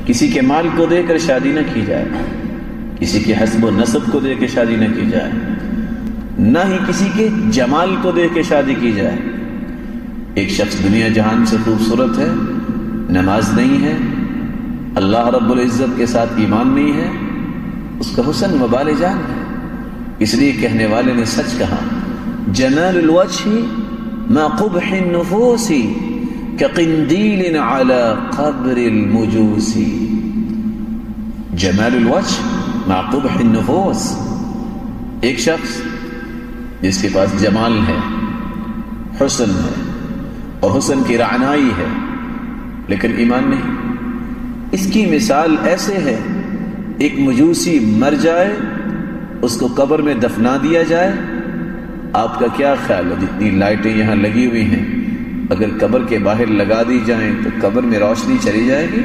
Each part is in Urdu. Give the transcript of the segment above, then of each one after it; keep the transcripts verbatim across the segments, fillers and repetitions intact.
کسی کے مال کو دے کر شادی نہ کی جائے، کسی کے حسب و نسب کو دے کے شادی نہ کی جائے، نہ ہی کسی کے جمال کو دے کے شادی کی جائے۔ ایک شخص دنیا جہان سے خوبصورت ہے، نماز نہیں ہے، اللہ رب العزت کے ساتھ ایمان نہیں ہے، اس کا حسن وبال جان ہے۔ اس لیے کہنے والے نے سچ کہا، جمال الوجہ ما قبح النفوس كقنديل على قبر المجوس۔ جمال الوجہ مع قبح النفوس، ایک شخص جس کے پاس جمال ہے، حسن ہے، اور حسن کی رعنائی ہے، لیکن ایمان نہیں، اس کی مثال ایسے ہے، ایک مجوسی مر جائے، اس کو قبر میں دفنا دیا جائے۔ آپ کا کیا خیال ہے، جتنی لائٹیں یہاں لگی ہوئی ہیں اگر قبر کے باہر لگا دی جائیں تو قبر میں روشنی چلی جائے گی؟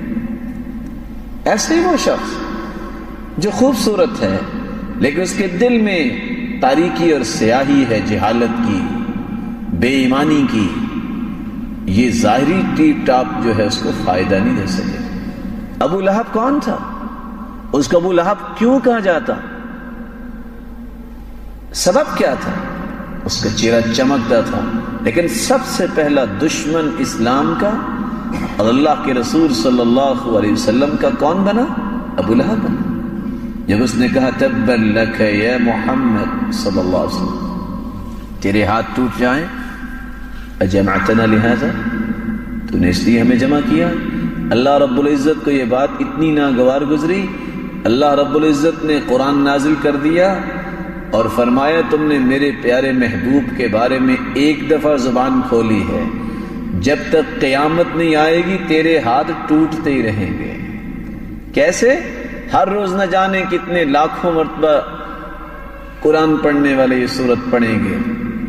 ایسے ہی وہ شخص جو خوبصورت ہے لیکن اس کے دل میں تاریکی اور سیاہی ہے، جہالت کی، بے ایمانی کی، یہ ظاہری ٹیپ ٹاپ جو ہے اس کو فائدہ نہیں دے سکے۔ ابو لہب کون تھا؟ اس کو ابو لہب کیوں کہا جاتا؟ سبب کیا تھا؟ اس کا چہرہ چمکتا تھا، لیکن سب سے پہلا دشمن اسلام کا اور اللہ کے رسول صلی اللہ علیہ وسلم کا کون بنا؟ ابو لہب بنا۔ جب اس نے کہا تبا لک یا محمد صلی اللہ علیہ وسلم، تیرے ہاتھ ٹوٹ جائیں، اجمعتنا لہذا، تو نے اس لیے ہمیں جمع کیا؟ اللہ رب العزت کو یہ بات اتنی ناگوار گزری، اللہ رب العزت نے قرآن نازل کر دیا اور فرمایا تم نے میرے پیارے محبوب کے بارے میں ایک دفعہ زبان کھولی ہے، جب تک قیامت نہیں آئے گی تیرے ہاتھ ٹوٹتے ہی رہیں گے۔ کیسے؟ ہر روز نہ جانے کتنے لاکھوں مرتبہ قرآن پڑھنے والے یہ سورت پڑھیں گے۔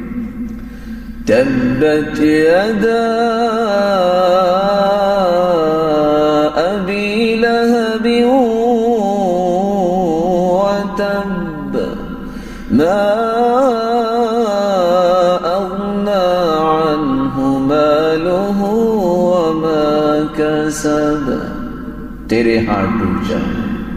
تبت یدا ابی لہب وتب ما اغنى عنه ماله وما كسب، تیرے ہاتھ ٹوٹ جائیں۔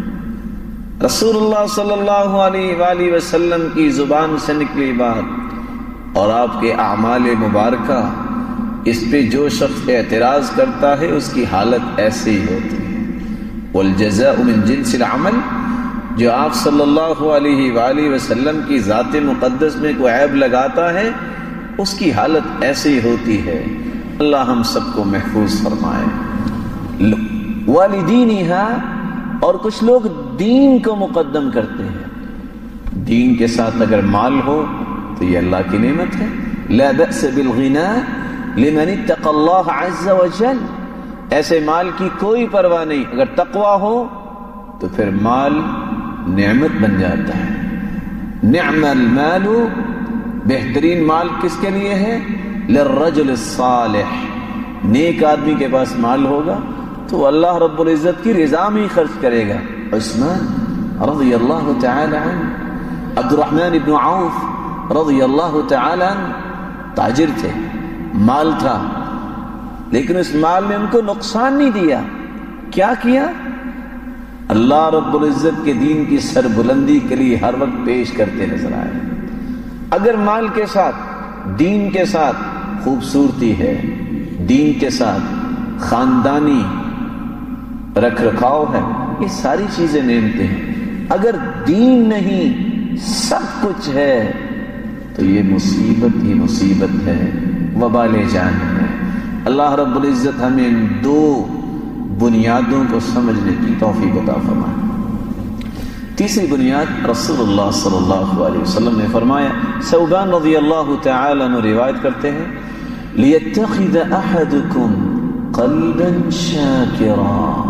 رسول اللہ صلی اللہ علیہ وآلہ وسلم کی زبان سے نکلی بات اور آپ کے اعمال مبارکہ، اس پہ جو شخص اعتراض کرتا ہے اس کی حالت ایسے ہی ہوتی ہے۔ والجزاء من جنس العمل، جو آپ صلی اللہ علیہ وآلہ وسلم کی ذات مقدس میں کوئی عیب لگاتا ہے اس کی حالت ایسے ہی ہوتی ہے۔ اللہ ہم سب کو محفوظ فرمائے۔ والدینہا، اور کچھ لوگ دین کو مقدم کرتے ہیں، دین کے ساتھ اگر مال ہو تو یہ اللہ کی نعمت ہے۔ لا بأس بالغنا لمن اتقى اللہ عز وجل، ایسے مال کی کوئی پرواہ نہیں، اگر تقوی ہو تو پھر مال نعمت بن جاتا ہے۔ نعم المال، بہترین مال کس کے لیے ہے؟ للرجل الصالح، نیک آدمی کے پاس مال ہوگا تو اللہ رب العزت کی رضا میں خرچ کرے گا۔ عثمان رضی اللہ تعالی عنہ، عبد الرحمن بن عوف رضی اللہ تعالی عنہ تاجر تھے، مال تھا، لیکن اس مال نے ان کو نقصان نہیں دیا۔ کیا کیا؟ اللہ رب العزت کے دین کی سربلندی کے لیے ہر وقت پیش کرتے نظر آئے۔ اگر مال کے ساتھ، دین کے ساتھ خوبصورتی ہے، دین کے ساتھ خاندانی رکھ رکھاؤ ہے، یہ ساری چیزیں نعمتیں ہیں۔ اگر دین نہیں، سب کچھ ہے، تو یہ مصیبت ہی مصیبت ہے، وبال جان ہے۔ اللہ رب العزت ہمیں ان دو بنیادوں کو سمجھنے کی توفیق عطا فرمائے۔ تیسری بنیاد، رسول اللہ صلی اللہ علیہ وسلم نے فرمایا، ثوبان رضی اللہ تعالی عنہ روایت کرتے ہیں، لِيَتَّخِذَ أَحَدُكُمْ قَلْبًا شَاكِرًا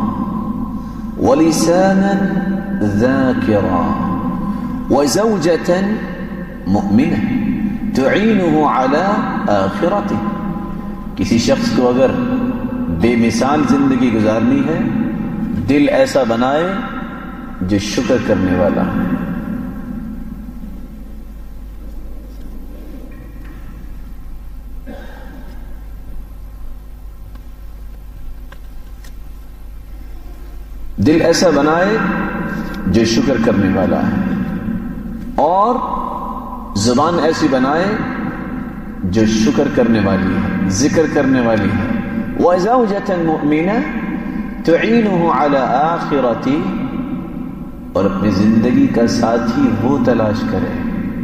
وَلِسَانًا ذَاكِرًا وَزَوْجَةً مُؤْمِنَةً تُعِينُهُ عَلَى آخِرَتِهِ، کسی شخص کو اگر بے مثال زندگی گزارنی ہے، دل ایسا بنائے جو شکر کرنے والا ہے۔ دل ایسا بنائے جو شکر کرنے والا ہے، اور زبان ایسی بنائے جو شکر کرنے والی ہے، ذکر کرنے والی ہے۔ وَزَوْجَةً مُؤْمِنَةً تُعِينُهُ عَلَى آخِرَتِهِ، اور اپنی زندگی کا ساتھی وہ تلاش کرے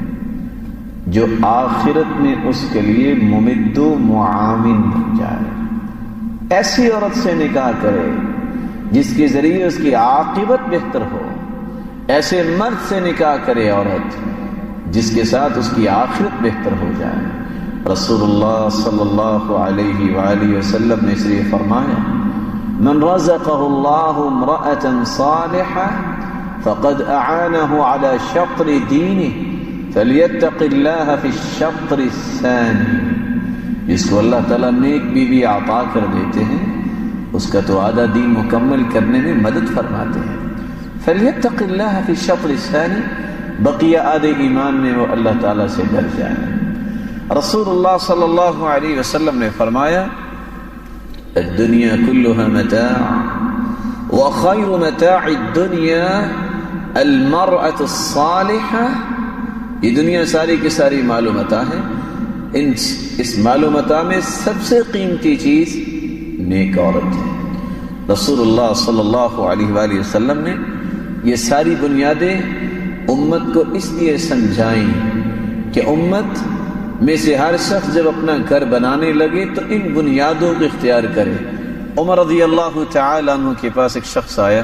جو آخرت میں اس کے لیے ممد و معاون بن جائے۔ ایسی عورت سے نکاح کرے جس کے ذریعے اس کی عاقبت بہتر ہو، ایسے مرد سے نکاح کرے عورت جس کے ساتھ اس کی آخرت بہتر ہو جائے۔ رسول اللہ صلی اللہ علیہ وآلہ وسلم نے اس لیے فرمایا من رزقه اللہ امرأة صالحة فقد اعانه على شطر دینه فلیتق اللہ فی الشطر الثانی، جس کو اللہ تعالیٰ نیک بیوی عطا کر دیتے ہیں اس کا تو آدھا دین مکمل کرنے میں مدد فرماتے ہیں۔ فلیتق اللہ فی الشطر الثانی، بقیہ آدھے ایمان میں وہ اللہ تعالیٰ سے ڈر جائے۔ رسول اللہ صلی اللہ علیہ وسلم نے فرمایا الدنیا کلها متاع وخیر متاع الدنیا المرأة الصالحة، یہ دنیا ساری کی ساری مال و متاع ہے، ان اس مال و متاع میں سب سے قیمتی چیز نیک عورت ہے۔ رسول اللہ صلی اللہ علیہ وآلہ وسلم نے یہ ساری بنیادیں امت کو اس لیے سمجھائیں کہ امت میں سے ہر شخص جب اپنا گھر بنانے لگے تو ان بنیادوں کو اختیار کرے۔ عمر رضی اللہ تعالی عنہ کے پاس ایک شخص آیا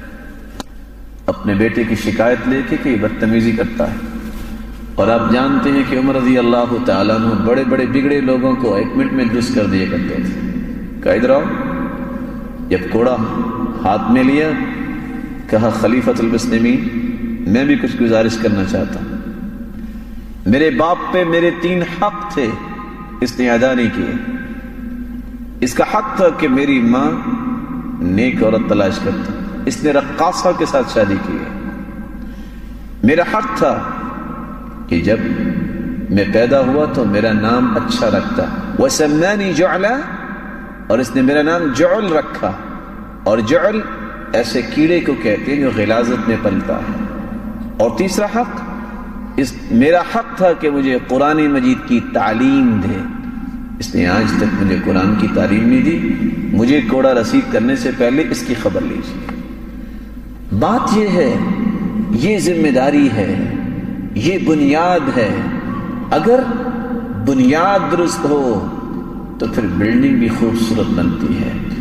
اپنے بیٹے کی شکایت لے کے کہ یہ بدتمیزی کرتا ہے، اور آپ جانتے ہیں کہ عمر رضی اللہ تعالی عنہ بڑے بڑے بگڑے لوگوں کو ایک منٹ میں درست کر دیا کرتے تھے۔ کہا ادھر آؤ، جب کوڑا ہاتھ میں لیا کہا خلیفۃ المسلمین میں بھی کچھ گزارش کرنا چاہتا ہوں، میرے باپ پہ میرے تین حق تھے، اس نے ادا نہیں کیے۔ اس کا حق تھا کہ میری ماں نیک عورت تلاش کرتا، اس نے رقاصہ کے ساتھ شادی کی ہے۔ میرا حق تھا کہ جب میں پیدا ہوا تو میرا نام اچھا رکھتا، وَسَمَّانِي جُعْلًا، اور اس نے میرا نام جعل رکھا، اور جعل ایسے کیڑے کو کہتے ہیں جو غلاظت میں پلتا ہے۔ اور تیسرا حق، اس میرا حق تھا کہ مجھے قرآن مجید کی تعلیم دے، اس نے آج تک مجھے قرآن کی تعلیم نہیں دی، مجھے کوڑا رسید کرنے سے پہلے اس کی خبر لیجیے۔ بات یہ ہے، یہ ذمہ داری ہے، یہ بنیاد ہے۔ اگر بنیاد درست ہو تو پھر بلڈنگ بھی خوبصورت بنتی ہے۔